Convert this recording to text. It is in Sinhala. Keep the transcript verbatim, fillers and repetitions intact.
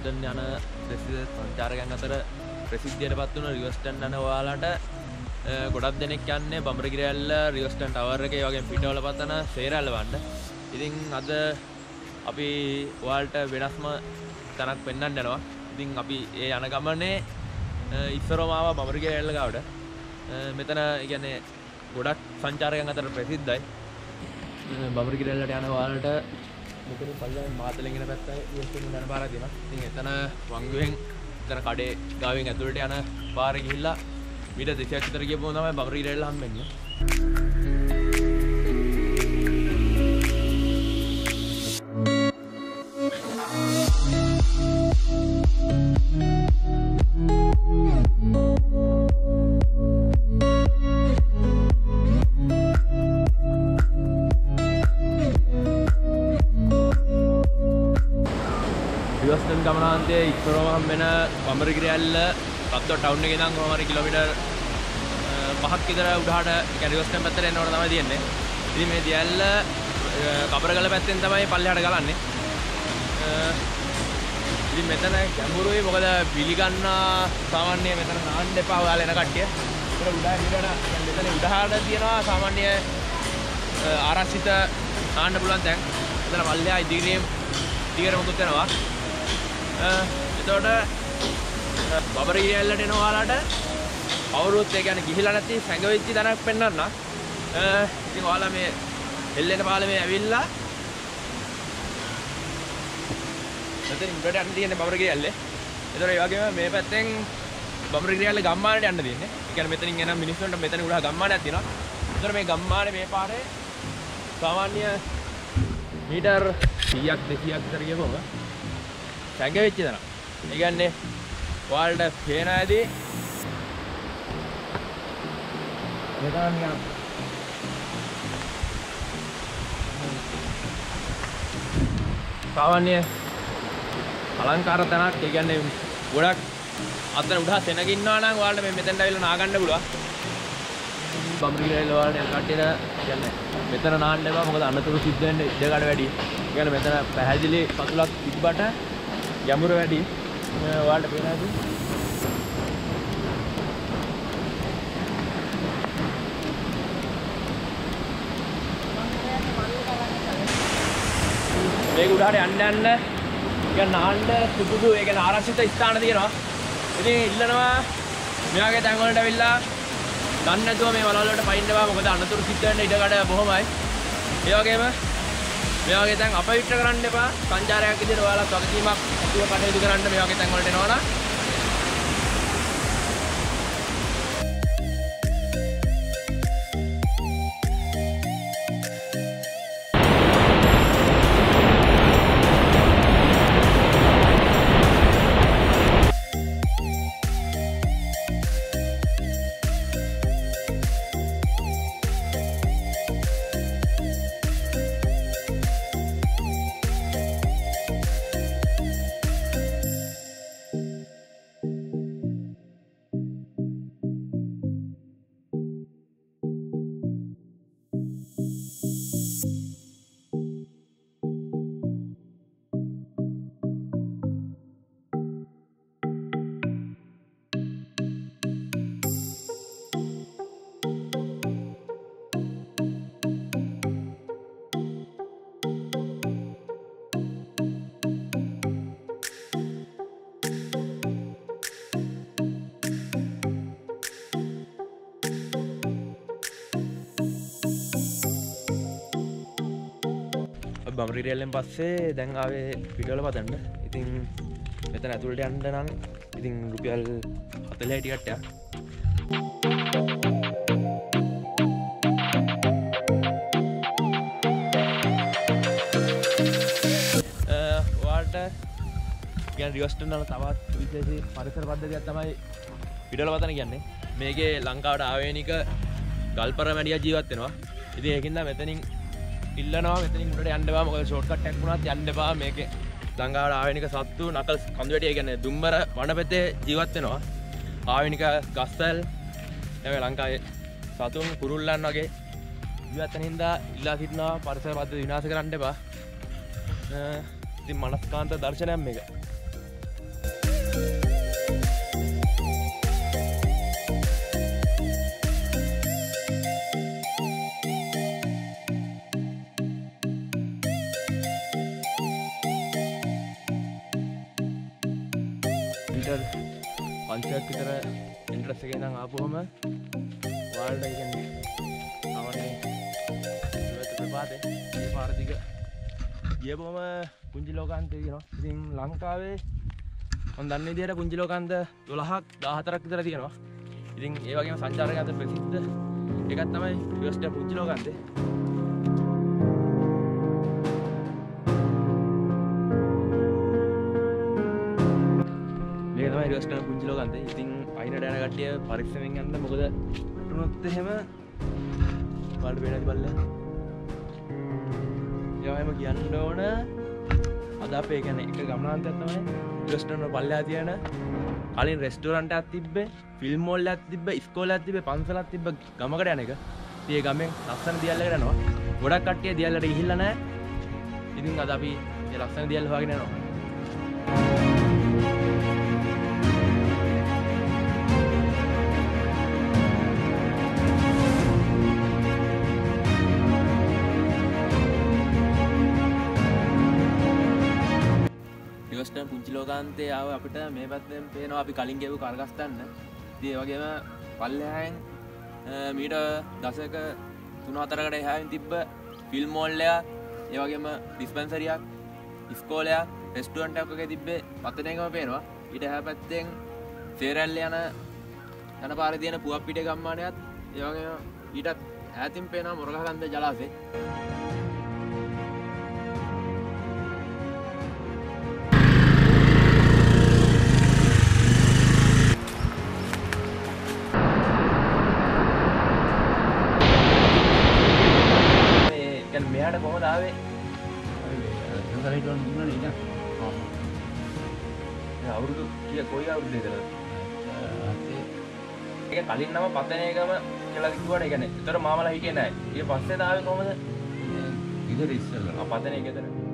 රිවර්ස්ටන් යන ප්‍රසිද්ධ සංචාරකයන් අතර ප්‍රසිද්ධියටපත් වුණ රිවර්ස්ටන් යන ඔයාලට ගොඩක් දෙනෙක් යන්නේ බඹරගිරැල්ල රිවර්ස්ටන් ටවර් එකේ වගේ පිටවල පතන සේරැල්ල වන්න. ඉතින් අද අපි ඔයාලට වෙනස්ම තැනක් පෙන්වන්න යනවා. ඉතින් අපි ඒ යන ගමනේ ඉස්සරම ආවා බඹරගිරැල්ල ගාවට. මෙතන කියන්නේ ගොඩක් සංචාරකයන් අතර ප්‍රසිද්ධයි. බඹරගිරැල්ලට යන ඔයාලට මෙතන පල්ලෙන් මාතලෙන් එන පැත්තයි රිවර්ස්ටන් යන පාරක් දෙනවා. ඉතින් එතන වංගුවෙන් එතන කඩේ ගාවෙන් ඇතුළට යන පාරේ ගිහිල්ලා මීට දෙකක් විතර ගියපුවම තමයි බඹරගිරැල්ල හම්බෙන්නේ. රිවර්ස්ටන් ගමනාන්තයේ ඉස්සරම හම්බෙන බඹරගිරැල්ල රත්ව ටවුන් එකේ ඉඳන් කොහොම හරි කිලෝමීටර් පහක් විතර උඩහට කියන්නේ රිවර්ස්ටන් පැත්තට එනකොට තමයි තියෙන්නේ. ඉතින් මේ දියැල්ල කබරගල පැත්තෙන් තමයි පල්ලෙහාට ගලන්නේ. ඉතින් මෙතන ගැඹුරුයි මොකද පිළිගන්න සාමාන්‍ය මෙතන නාන්න එපා ඔයාලා එන කට්ටිය. ඒතර උඩ හිරන කියන්නේ මෙතන උඩහට තියෙනවා සාමාන්‍ය ආරක්ෂිත නාන්න පුළුවන් තැන්. මෙතන පල්ලෙහා ඉදිරියෙන් දිගට මුදුත් යනවා. එතකොට බඹරගිරැල්ලට එන ඔයාලට කවුරුත් ඒ කියන්නේ ගිහිලා නැති සැඟවෙච්ච තැනක් පෙන්වන්න. ඉතින් ඔයාලා මේ එල්ලෙන පාලමේ ඇවිල්ලා මෙතන උඩට යන්න තියෙන්නේ බඹරගිරැල්ලේ. ඒතර ඒ වගේම මේ පැත්තෙන් බඹරගිරැල්ල ගම්මානට යන්න තියෙන්නේ. ඒ කියන්නේ මෙතනින් එන මිනිස්සුන්ට මෙතන උඩ ගම්මානයක් තියෙනවා. ඒතර මේ ගම්මානේ මේ පාරේ සාමාන්‍ය මීටර් සීයක් දෙකක් විතර ගියපුවම සැඟවෙච්ච තැන. ඒ කියන්නේ ඔයාලට පේන ඇදී මෙතන නිකන් සාමාන්‍ය අලංකාර තැනක්. ඒ කියන්නේ ගොඩක් අතන උඩ සෙනග ඉන්නවා නම් ඔයාලට මේ මෙතෙන්ට ඇවිල්ලා නාගන්න පුළුවන්. බඹරගිරැල්ල ඔයාලට යන කට්ටියට කියන්නේ මෙතන නාන්න එපා මොකද අනතුරු සිද්ධ වෙන්න ඉඩකඩ වැඩි. ඒ කියන්නේ මෙතන පැහැදිලි පතුලක් තිබ්බට ගැඹුර වැඩි. ඔයාලට පේන ඇති මේක උඩහට යන්න යන්න කියන්නේ නාන්න සුදුසු ඒ කියන්නේ ආරක්ෂිත ස්ථාන තියෙනවා. ඉතින් ඉල්ලනවා මේ වගේ තැන් වලට ඇවිල්ලා දන්නේ නැතුව මේ වලවල් වලට පයින්න එපා මොකද අනතුරු සිද්ධ වෙන්න ඉඩකඩ බොහොමයි. ඒ වගේම මේ වගේ තැන් අපවිත්‍ර කරන්න එපා. සංචාරයක් විදිහට ඔයාලත් වගකීමක් ඇතුව කටයුතු කරන්න මේ වගේ තැන් වලට එනවා නම්. බඹරගිරැල්ලෙන් පස්සේ දැන් ආවේ පිටවල පතන්න. ඉතින් මෙතන ඇතුළට යන්න නම් ඉතින් රුපියල් හතළිහයි ටිකට් එකක්. ඔයාලට කියන්නේ රිවර්ස්ටන් වල තවත් විශේෂ පරිසර පද්ධතියක් තමයි පිටවල පතන කියන්නේ. මේකේ ලංකාවට ආවේනික ගල්පර මැඩියා ජීවත් වෙනවා. ඉතින් ඒකින්ද මෙතනින් ඉල්ලනවා මෙතනින් උඩට යන්න බෑ මොකද ෂෝට් කට් එකක් වුණත් යන්න බෑ. මේකේ ලංකාවට ආවේනික සත්තු නකල් කඳුවැටිය කියන්නේ දුම්බර වනපෙතේ ජීවත් වෙනවා. ආවේනික ගස්වැල් එමේ ලංකාවේ සතුන් කුරුල්ලන් වගේ ජීවත් වෙන හින්දා ඉල්ලා සිටිනවා පරිසර පද්ධති විනාශ කරන්න එපා. ඉතින් මනස්කාන්ත දර්ශනයක් මේක. මීටර් පන්සියක් විතර එන්ට්‍රස් එකේ ඉඳන් ආපුවම ඔයාලට ඒ කියන්නේ ආවනේ ඉවත් ප්‍රපාතේ මේ පාර දිග ගියපුවම පුංචි ලෝකාන්තය කියනවා. ඉතින් ලංකාවේ මම දන්න විදිහට පුංචි ලෝකාන්ත දොළහක් දාහතරක් විතර තියෙනවා. ඉතින් ඒ වගේම සංචාරකයන් අතර ප්‍රසිද්ධ එකක් තමයි රිවර්ස්ටන් පුංචි ලෝකාන්තේ. මේක තමයි රිවර්ස්ටන් පුංචි ලෝකාන්තේ. ඉතින් අයිනට යන කට්ටිය පරිස්සමෙන් යන්න. මොකද වුණොත් එහෙම ඔයාලට වෙන්නේ නැති බල්ලයා. ඒ වගේම කියන්න ඕන අද අපේ කියන්නේ එක ගමනාන්තයක් තමයි රිවර්ස්ටන් වල පල්ලෙහා තියෙන කලින් රෙස්ටෝරන්ට් එකක් තිබ්බේ, ෆිල්ම් මෝල් එකක් තිබ්බේ, ඉස්කෝලයක් තිබ්බේ, පන්සලක් තිබ්බේ ගමකට යන එක. ඉතින් ඒ ගමෙන් ලස්සන දියල්ලකට යනවා. ගොඩක් කට්ටිය දියල්ලට ගිහිල්ලා නැහැ. ඉතින් අද අපි මේ ලස්සන දියල්ල හොයාගෙන යනවා. රිවර්ස්ටන් පුංචි ලෝකාන්තේ ආව අපිට මේ පැත්තෙන් පේනවා අපි කලින් ගියපු කරගස්තන්න. ඉතින් ඒ වගේම පල්ලෙහායෙන් මීටර් දශක තුන හතරකට එහායින් තිබ්බ ෆිල්ම් මෝල් එකක්, ඒ වගේම ඩිස්පෙන්සරියක්, ඉස්කෝලයක්, රෙස්ටුරන්ට් එකක් වගේ තිබ්බේ පතන එකම පේනවා. ඊට එහා පැත්තෙන් සේරැල්ල යන යන පාරේ තියෙන පුවප්පිටේ ගම්මානයත්, ඒ වගේම ඊටත් ඈතින් පේනවා මොරගහකන්ද ජලාශය. මෙයාට කොහොමද ආවේ? සංසාරේ දුන්න දුන්නා නේද? ආ. ඒ අවුරුදු කීය කොයි අවුරුද්දේද? ඒක කලින් නම පතනේගම කියලා කිව්වට ඒ කියන්නේ ඒතර මාමලා හිටියේ නැහැ. ඊට පස්සේ ආවේ කොහොමද? ඉතින් ඉස්සෙල්ලා ආ පතනේ ගෙදර.